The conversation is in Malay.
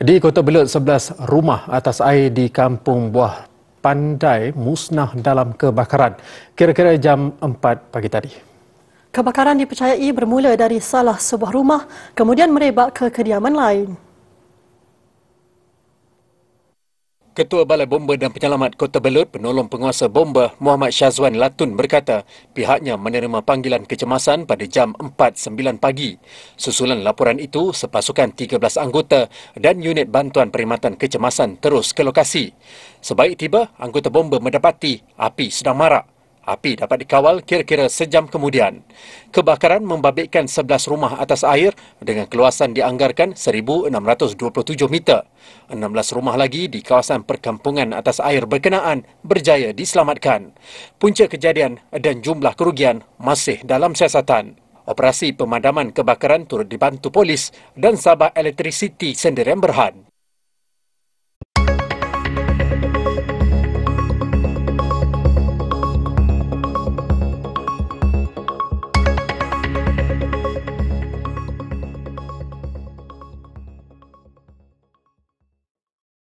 Di Kota Belud, 11 rumah atas air di Kampung Buah Pandai musnah dalam kebakaran kira-kira jam 4 pagi tadi. Kebakaran dipercayai bermula dari salah sebuah rumah, kemudian merebak ke kediaman lain. Ketua Balai Bomba dan Penyelamat Kota Belud, penolong penguasa bomba Muhammad Syazwan Latun berkata pihaknya menerima panggilan kecemasan pada jam 4.09 pagi. Susulan laporan itu, sepasukan 13 anggota dan unit bantuan perkhidmatan kecemasan terus ke lokasi. Sebaik tiba, anggota bomba mendapati api sedang marak. Api dapat dikawal kira-kira sejam kemudian. Kebakaran membabitkan 11 rumah atas air dengan keluasan dianggarkan 1,627 meter. 16 rumah lagi di kawasan perkampungan atas air berkenaan berjaya diselamatkan. Punca kejadian dan jumlah kerugian masih dalam siasatan. Operasi pemadaman kebakaran turut dibantu polis dan Sabah Elektrisiti Sdn Berhad.